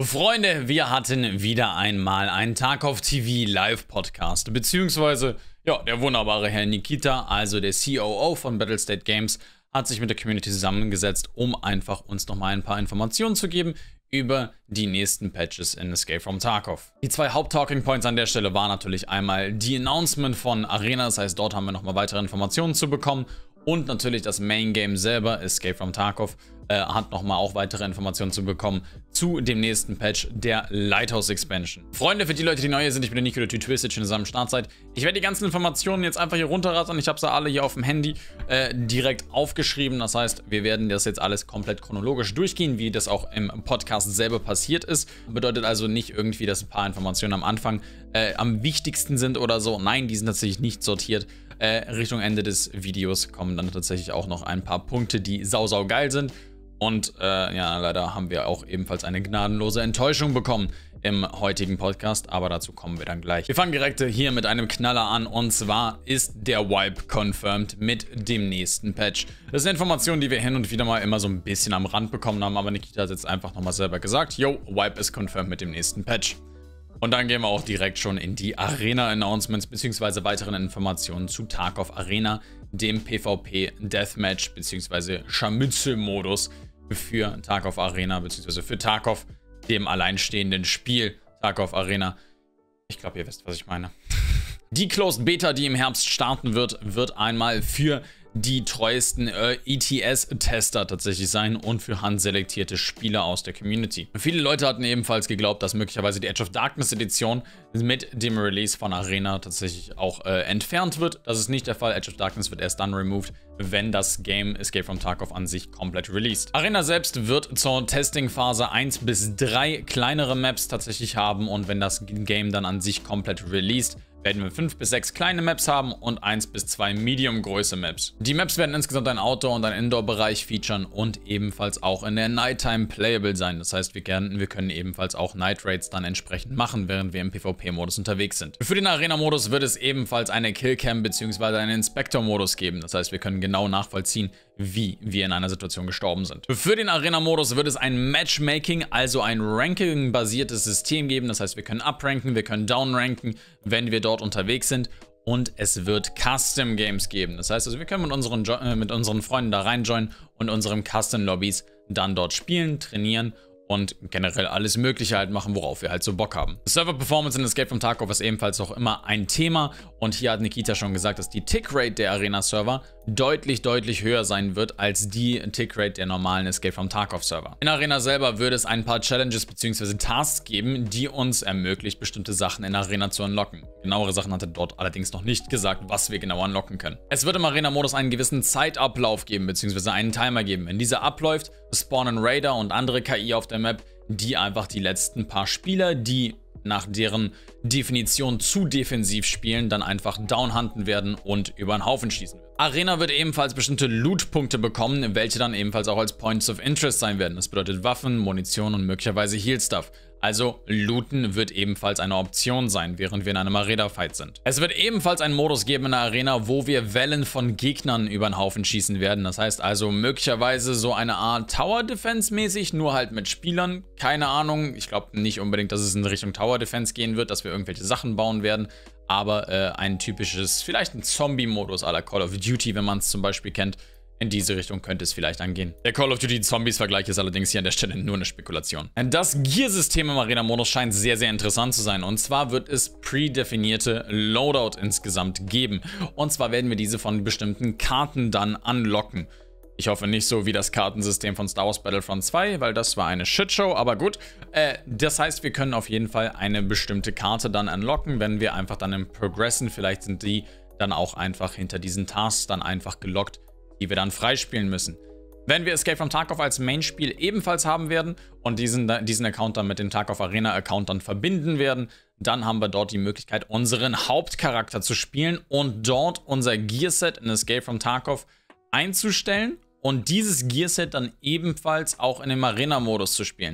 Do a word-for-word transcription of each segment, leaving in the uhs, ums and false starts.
Freunde, wir hatten wieder einmal einen Tarkov T V Live-Podcast, beziehungsweise, ja, der wunderbare Herr Nikita, also der C O O von Battlestate Games, hat sich mit der Community zusammengesetzt, um einfach uns nochmal ein paar Informationen zu geben über die nächsten Patches in Escape from Tarkov. Die zwei Haupt-Talking Points an der Stelle waren natürlich einmal die Announcement von Arena, das heißt, dort haben wir nochmal weitere Informationen zu bekommen. Und natürlich das Main Game selber, Escape from Tarkov, äh, hat nochmal auch weitere Informationen zu bekommen zu dem nächsten Patch der Lighthouse Expansion. Freunde, für die Leute, die neu hier sind, ich bin der Nico, der Twisted, schön zusammen Startzeit. Ich werde die ganzen Informationen jetzt einfach hier runterrattern. Ich habe sie alle hier auf dem Handy äh, direkt aufgeschrieben. Das heißt, wir werden das jetzt alles komplett chronologisch durchgehen, wie das auch im Podcast selber passiert ist. Bedeutet also nicht irgendwie, dass ein paar Informationen am Anfang äh, am wichtigsten sind oder so. Nein, die sind tatsächlich nicht sortiert. Äh, Richtung Ende des Videos kommen dann tatsächlich auch noch ein paar Punkte, die sau, sau geil sind. Und äh, ja, leider haben wir auch ebenfalls eine gnadenlose Enttäuschung bekommen im heutigen Podcast, aber dazu kommen wir dann gleich. Wir fangen direkt hier mit einem Knaller an, und zwar ist der Wipe confirmed mit dem nächsten Patch. Das ist eine Information, die wir hin und wieder mal immer so ein bisschen am Rand bekommen haben, aber Nikita hat jetzt einfach nochmal selber gesagt, yo, Wipe ist confirmed mit dem nächsten Patch. Und dann gehen wir auch direkt schon in die Arena-Announcements bzw. weiteren Informationen zu Tarkov Arena, dem PvP Deathmatch bzw. Scharmützel-Modus für Tarkov Arena bzw. für Tarkov, dem alleinstehenden Spiel Tarkov Arena. Ich glaube, ihr wisst, was ich meine. Die Closed Beta, die im Herbst starten wird, wird einmal für die treuesten äh, E T S-Tester tatsächlich sein und für handselektierte Spieler aus der Community. Viele Leute hatten ebenfalls geglaubt, dass möglicherweise die Edge of Darkness Edition mit dem Release von Arena tatsächlich auch äh, entfernt wird. Das ist nicht der Fall. Edge of Darkness wird erst dann removed, wenn das Game Escape from Tarkov an sich komplett released. Arena selbst wird zur Testing-Phase eins bis drei kleinere Maps tatsächlich haben, und wenn das Game dann an sich komplett released, werden wir fünf bis sechs kleine Maps haben und eins bis zwei Medium-Größe Maps. Die Maps werden insgesamt ein Outdoor- und ein Indoor-Bereich featuren und ebenfalls auch in der Nighttime playable sein. Das heißt, wir können, wir können ebenfalls auch Night Raids dann entsprechend machen, während wir im PvP-Modus unterwegs sind. Für den Arena-Modus wird es ebenfalls eine Killcam bzw. einen Inspector-Modus geben. Das heißt, wir können genau nachvollziehen, wie wir in einer Situation gestorben sind. Für den Arena-Modus wird es ein Matchmaking, also ein Ranking-basiertes System geben. Das heißt, wir können upranken, wir können downranken, wenn wir dort unterwegs sind. Und es wird Custom Games geben. Das heißt also, wir können mit unseren, jo äh, mit unseren Freunden da reinjoinen und unseren Custom Lobbys dann dort spielen, trainieren und generell alles Mögliche halt machen, worauf wir halt so Bock haben. Server Performance in Escape from Tarkov ist ebenfalls auch immer ein Thema, und hier hat Nikita schon gesagt, dass die Tick-Rate der Arena-Server deutlich, deutlich höher sein wird als die Tick-Rate der normalen Escape from Tarkov-Server. In Arena selber würde es ein paar Challenges bzw. Tasks geben, die uns ermöglicht, bestimmte Sachen in Arena zu unlocken. Genauere Sachen hat er dort allerdings noch nicht gesagt, was wir genau unlocken können. Es wird im Arena-Modus einen gewissen Zeitablauf geben bzw. einen Timer geben. Wenn dieser abläuft, spawnen Raider und andere K I auf der Map, die einfach die letzten paar Spieler, die nach deren Definition zu defensiv spielen, dann einfach downhunten werden und über den Haufen schießen. Arena wird ebenfalls bestimmte Loot-Punkte bekommen, welche dann ebenfalls auch als Points of Interest sein werden. Das bedeutet Waffen, Munition und möglicherweise Heal-Stuff. Also Looten wird ebenfalls eine Option sein, während wir in einem Arena-Fight sind. Es wird ebenfalls einen Modus geben in der Arena, wo wir Wellen von Gegnern über den Haufen schießen werden. Das heißt also möglicherweise so eine Art Tower-Defense-mäßig, nur halt mit Spielern. Keine Ahnung, ich glaube nicht unbedingt, dass es in Richtung Tower-Defense gehen wird, dass wir irgendwelche Sachen bauen werden. Aber äh, ein typisches, vielleicht ein Zombie-Modus à la Call of Duty, wenn man es zum Beispiel kennt. In diese Richtung könnte es vielleicht angehen. Der Call of Duty Zombies-Vergleich ist allerdings hier an der Stelle nur eine Spekulation. Das Gear-System im Arena-Modus scheint sehr, sehr interessant zu sein. Und zwar wird es prädefinierte Loadout insgesamt geben. Und zwar werden wir diese von bestimmten Karten dann unlocken. Ich hoffe nicht so wie das Kartensystem von Star Wars Battlefront zwei, weil das war eine Shitshow, aber gut. Äh, das heißt, wir können auf jeden Fall eine bestimmte Karte dann unlocken, wenn wir einfach dann im Progressen, vielleicht sind die dann auch einfach hinter diesen Tasks dann einfach gelockt, die wir dann freispielen müssen. Wenn wir Escape from Tarkov als Main-Spiel ebenfalls haben werden und diesen, diesen Account dann mit dem Tarkov Arena-Account dann verbinden werden, dann haben wir dort die Möglichkeit, unseren Hauptcharakter zu spielen und dort unser Gearset in Escape from Tarkov einzustellen und dieses Gearset dann ebenfalls auch in dem Arena-Modus zu spielen.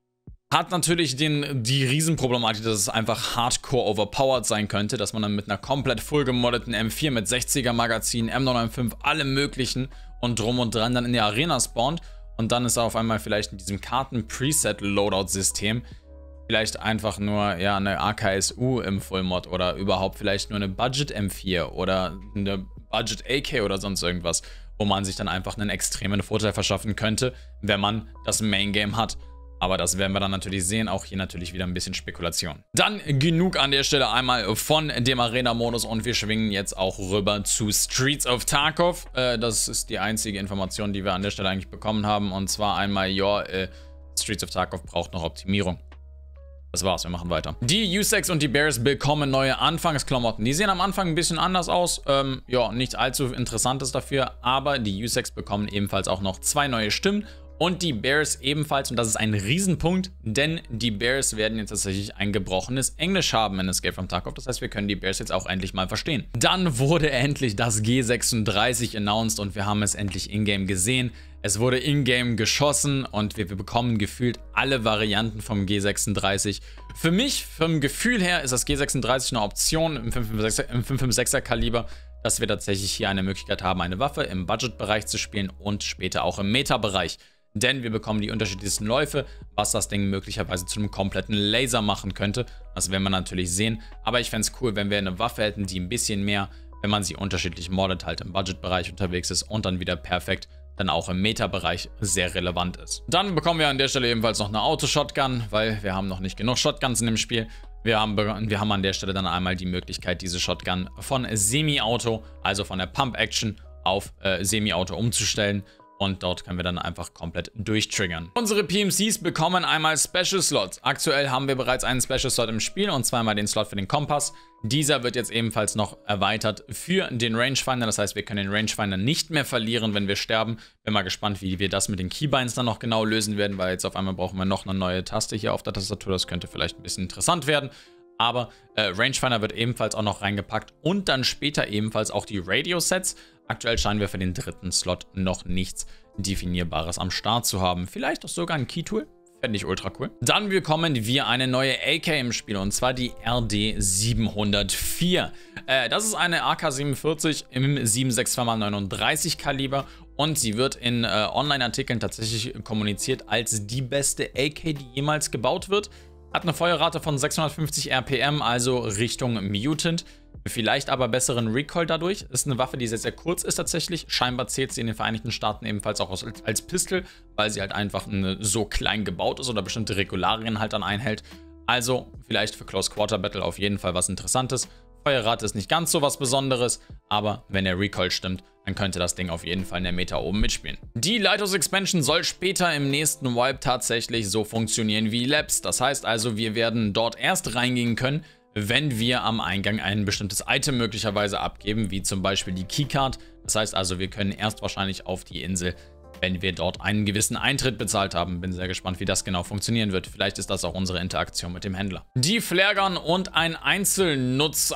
Hat natürlich den, die Riesenproblematik, dass es einfach hardcore overpowered sein könnte, dass man dann mit einer komplett voll gemoddeten M vier mit sechziger Magazin, M neun fünf, allem möglichen und drum und dran dann in der Arena spawnt und dann ist er auf einmal vielleicht in diesem Karten-Preset-Loadout-System vielleicht einfach nur ja, eine A K S U im Full-Mod oder überhaupt vielleicht nur eine Budget M vier oder eine Budget A K oder sonst irgendwas, wo man sich dann einfach einen extremen Vorteil verschaffen könnte, wenn man das Main-Game hat. Aber das werden wir dann natürlich sehen, auch hier natürlich wieder ein bisschen Spekulation. Dann genug an der Stelle einmal von dem Arena-Modus und wir schwingen jetzt auch rüber zu Streets of Tarkov. Äh, das ist die einzige Information, die wir an der Stelle eigentlich bekommen haben, und zwar einmal, ja, äh, Streets of Tarkov braucht noch Optimierung. Das war's, wir machen weiter. Die U sechs und die Bears bekommen neue Anfangsklamotten. Die sehen am Anfang ein bisschen anders aus. Ähm, ja, nichts allzu Interessantes dafür, aber die U sechs bekommen ebenfalls auch noch zwei neue Stimmen. Und die Bears ebenfalls, und das ist ein Riesenpunkt, denn die Bears werden jetzt tatsächlich ein gebrochenes Englisch haben in Escape from Tarkov. Das heißt, wir können die Bears jetzt auch endlich mal verstehen. Dann wurde endlich das G sechsunddreißig announced und wir haben es endlich in-game gesehen. Es wurde in-game geschossen und wir, wir bekommen gefühlt alle Varianten vom G sechsunddreißig. Für mich, vom Gefühl her, ist das G sechsunddreißig eine Option im fünf fünf sechser Kaliber, dass wir tatsächlich hier eine Möglichkeit haben, eine Waffe im Budget-Bereich zu spielen und später auch im Meta-Bereich. Denn wir bekommen die unterschiedlichsten Läufe, was das Ding möglicherweise zu einem kompletten Laser machen könnte. Das werden wir natürlich sehen. Aber ich fände es cool, wenn wir eine Waffe hätten, die ein bisschen mehr, wenn man sie unterschiedlich moddet, halt im Budget-Bereich unterwegs ist und dann wieder perfekt dann auch im Meta-Bereich sehr relevant ist. Dann bekommen wir an der Stelle ebenfalls noch eine Auto-Shotgun, weil wir haben noch nicht genug Shotguns in dem Spiel. Wir haben, wir haben an der Stelle dann einmal die Möglichkeit, diese Shotgun von Semi-Auto, also von der Pump-Action auf äh, Semi-Auto umzustellen. Und dort können wir dann einfach komplett durchtriggern. Unsere P M Cs bekommen einmal Special Slots. Aktuell haben wir bereits einen Special Slot im Spiel und zweimal den Slot für den Kompass. Dieser wird jetzt ebenfalls noch erweitert für den Rangefinder. Das heißt, wir können den Rangefinder nicht mehr verlieren, wenn wir sterben. Bin mal gespannt, wie wir das mit den Keybinds dann noch genau lösen werden, weil jetzt auf einmal brauchen wir noch eine neue Taste hier auf der Tastatur. Das könnte vielleicht ein bisschen interessant werden. Aber äh, Rangefinder wird ebenfalls auch noch reingepackt und dann später ebenfalls auch die Radio-Sets. Aktuell scheinen wir für den dritten Slot noch nichts Definierbares am Start zu haben. Vielleicht auch sogar ein Key-Tool. Fände ich ultra cool. Dann bekommen wir eine neue A K im Spiel und zwar die R D siebenhundertvier. Äh, das ist eine A K siebenundvierzig im sieben sechs zwei mal neununddreißig Kaliber und sie wird in äh, Online-Artikeln tatsächlich kommuniziert als die beste A K, die jemals gebaut wird. Hat eine Feuerrate von sechshundertfünfzig R P M, also Richtung Mutant. Vielleicht aber besseren Recoil dadurch. Ist eine Waffe, die sehr, sehr kurz ist tatsächlich. Scheinbar zählt sie in den Vereinigten Staaten ebenfalls auch als, als Pistol, weil sie halt einfach eine, so klein gebaut ist oder bestimmte Regularien halt dann einhält. Also vielleicht für Close Quarter Battle auf jeden Fall was Interessantes. Feuerrate ist nicht ganz so was Besonderes, aber wenn der Recoil stimmt, dann könnte das Ding auf jeden Fall in der Meta oben mitspielen. Die Lighthouse Expansion soll später im nächsten Wipe tatsächlich so funktionieren wie Labs. Das heißt also, wir werden dort erst reingehen können, wenn wir am Eingang ein bestimmtes Item möglicherweise abgeben, wie zum Beispiel die Keycard. Das heißt also, wir können erst wahrscheinlich auf die Insel, wenn wir dort einen gewissen Eintritt bezahlt haben. Bin sehr gespannt, wie das genau funktionieren wird. Vielleicht ist das auch unsere Interaktion mit dem Händler. Die Flaregun und ein Einzelnutz,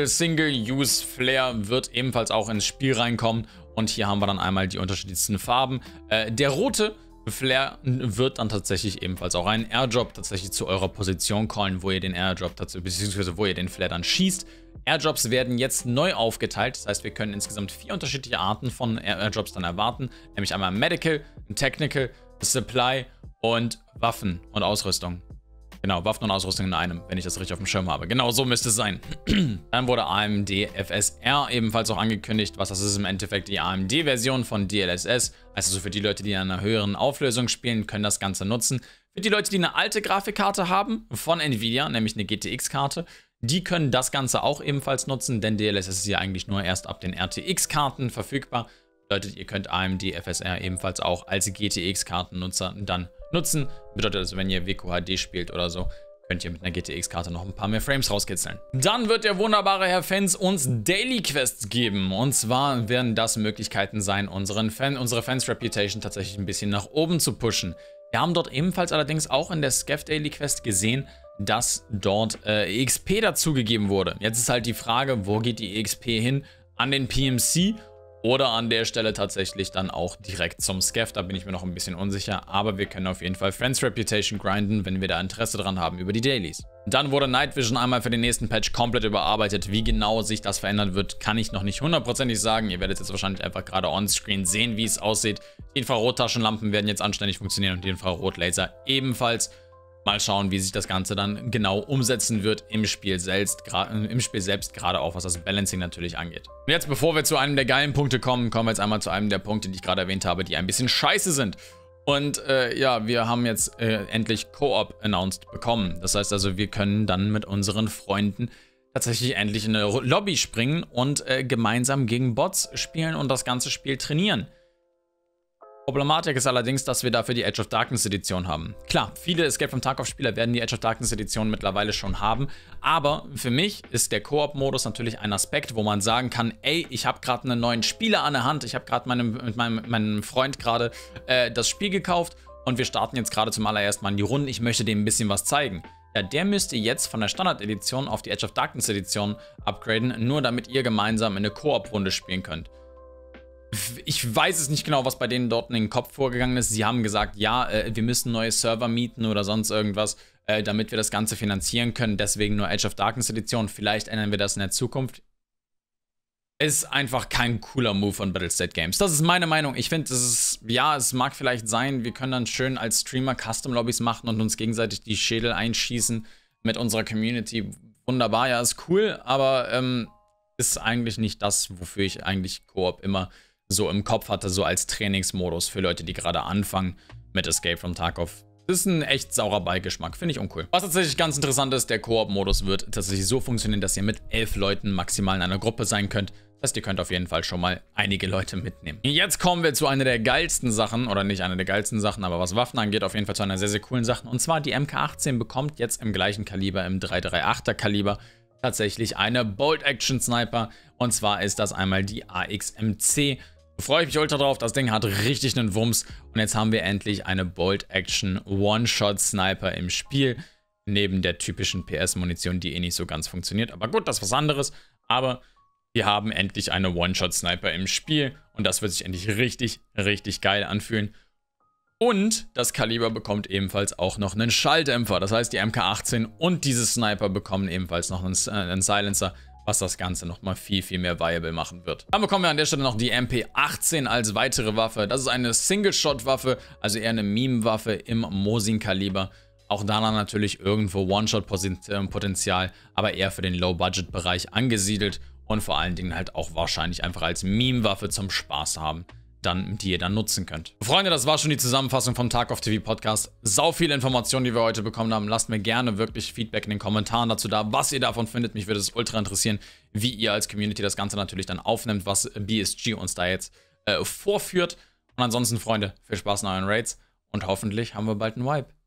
Einzel-Single-Use-Flare wird ebenfalls auch ins Spiel reinkommen. Und hier haben wir dann einmal die unterschiedlichsten Farben. Äh, der rote Flare wird dann tatsächlich ebenfalls auch einen Airdrop tatsächlich zu eurer Position callen, wo ihr den Airdrop dazu, beziehungsweise wo ihr den Flare dann schießt. Airdrops werden jetzt neu aufgeteilt, das heißt, wir können insgesamt vier unterschiedliche Arten von Airdrops dann erwarten, nämlich einmal Medical, Technical, Supply und Waffen und Ausrüstung. Genau, Waffen und Ausrüstung in einem, wenn ich das richtig auf dem Schirm habe. Genau, so müsste es sein. Dann wurde A M D F S R ebenfalls auch angekündigt. Was das ist, im Endeffekt die A M D-Version von D L S S. Also so für die Leute, die in einer höheren Auflösung spielen, können das Ganze nutzen. Für die Leute, die eine alte Grafikkarte haben von Nvidia, nämlich eine G T X-Karte, die können das Ganze auch ebenfalls nutzen, denn D L S S ist ja eigentlich nur erst ab den R T X-Karten verfügbar. Bedeutet, ihr könnt A M D F S R ebenfalls auch als G T X-Kartennutzer dann nutzen. Bedeutet also, wenn ihr W Q H D spielt oder so, könnt ihr mit einer G T X-Karte noch ein paar mehr Frames rauskitzeln. Dann wird der wunderbare Herr Fans uns Daily Quests geben. Und zwar werden das Möglichkeiten sein, unseren Fan, unsere Fans-Reputation tatsächlich ein bisschen nach oben zu pushen. Wir haben dort ebenfalls allerdings auch in der Scav Daily Quest gesehen, dass dort äh, E X P dazugegeben wurde. Jetzt ist halt die Frage, wo geht die E X P hin? An den P M C oder an der Stelle tatsächlich dann auch direkt zum Scav? Da bin ich mir noch ein bisschen unsicher, aber wir können auf jeden Fall Friends Reputation grinden, wenn wir da Interesse dran haben über die Dailies. Dann wurde Night Vision einmal für den nächsten Patch komplett überarbeitet. Wie genau sich das verändern wird, kann ich noch nicht hundertprozentig sagen. Ihr werdet jetzt wahrscheinlich einfach gerade on-screen sehen, wie es aussieht. Die Infrarottaschenlampen werden jetzt anständig funktionieren und die Infrarotlaser ebenfalls. Mal schauen, wie sich das Ganze dann genau umsetzen wird im Spiel selbst, im Spiel selbst, gerade auch was das Balancing natürlich angeht. Und jetzt, bevor wir zu einem der geilen Punkte kommen, kommen wir jetzt einmal zu einem der Punkte, die ich gerade erwähnt habe, die ein bisschen scheiße sind. Und äh, ja, wir haben jetzt äh, endlich Co-op announced bekommen. Das heißt also, wir können dann mit unseren Freunden tatsächlich endlich in eine Lobby springen und äh, gemeinsam gegen Bots spielen und das ganze Spiel trainieren. Problematik ist allerdings, dass wir dafür die Edge of Darkness Edition haben. Klar, viele Escape from Tarkov Spieler werden die Edge of Darkness Edition mittlerweile schon haben, aber für mich ist der Koop-Modus natürlich ein Aspekt, wo man sagen kann, ey, ich habe gerade einen neuen Spieler an der Hand, ich habe gerade meinem, mit meinem, meinem Freund gerade äh, das Spiel gekauft und wir starten jetzt gerade zum allerersten Mal in die Runde, ich möchte dem ein bisschen was zeigen. Ja, der müsst ihr jetzt von der Standard-Edition auf die Edge of Darkness Edition upgraden, nur damit ihr gemeinsam in eine Koop-Runde spielen könnt. Ich weiß es nicht genau, was bei denen dort in den Kopf vorgegangen ist. Sie haben gesagt, ja, äh, wir müssen neue Server mieten oder sonst irgendwas, äh, damit wir das Ganze finanzieren können. Deswegen nur Edge of Darkness Edition. Vielleicht ändern wir das in der Zukunft. Ist einfach kein cooler Move von Battlestate Games. Das ist meine Meinung. Ich finde, es ist, ja, es mag vielleicht sein, wir können dann schön als Streamer Custom-Lobbys machen und uns gegenseitig die Schädel einschießen mit unserer Community. Wunderbar, ja, ist cool, aber ähm, ist eigentlich nicht das, wofür ich eigentlich Koop immer so im Kopf hatte, so als Trainingsmodus für Leute, die gerade anfangen mit Escape from Tarkov. Das ist ein echt saurer Beigeschmack, finde ich uncool. Was tatsächlich ganz interessant ist, der Koop-Modus wird tatsächlich so funktionieren, dass ihr mit elf Leuten maximal in einer Gruppe sein könnt. Das heißt, ihr könnt auf jeden Fall schon mal einige Leute mitnehmen. Jetzt kommen wir zu einer der geilsten Sachen, oder nicht einer der geilsten Sachen, aber was Waffen angeht, auf jeden Fall zu einer sehr, sehr coolen Sache. Und zwar die M K achtzehn bekommt jetzt im gleichen Kaliber, im drei drei achter Kaliber, tatsächlich eine Bolt-Action-Sniper. Und zwar ist das einmal die A X M C. Freue ich mich ultra drauf, das Ding hat richtig einen Wumms und jetzt haben wir endlich eine Bolt-Action One-Shot-Sniper im Spiel, neben der typischen P S-Munition, die eh nicht so ganz funktioniert, aber gut, das ist was anderes, aber wir haben endlich eine One-Shot-Sniper im Spiel und das wird sich endlich richtig, richtig geil anfühlen. Und das Kaliber bekommt ebenfalls auch noch einen Schalldämpfer, das heißt die M K achtzehn und diese Sniper bekommen ebenfalls noch einen, äh, einen Silencer, was das Ganze nochmal viel, viel mehr viable machen wird. Dann bekommen wir an der Stelle noch die M P achtzehn als weitere Waffe. Das ist eine Single-Shot-Waffe, also eher eine Meme-Waffe im Mosin-Kaliber. Auch da natürlich irgendwo One-Shot-Potenzial, aber eher für den Low-Budget-Bereich angesiedelt und vor allen Dingen halt auch wahrscheinlich einfach als Meme-Waffe zum Spaß haben, dann, die ihr dann nutzen könnt. Freunde, das war schon die Zusammenfassung vom Tarkov T V Podcast. Sau viele Informationen, die wir heute bekommen haben. Lasst mir gerne wirklich Feedback in den Kommentaren dazu da, was ihr davon findet. Mich würde es ultra interessieren, wie ihr als Community das Ganze natürlich dann aufnimmt, was B S G uns da jetzt äh, vorführt. Und ansonsten, Freunde, viel Spaß in euren Raids und hoffentlich haben wir bald einen Wipe.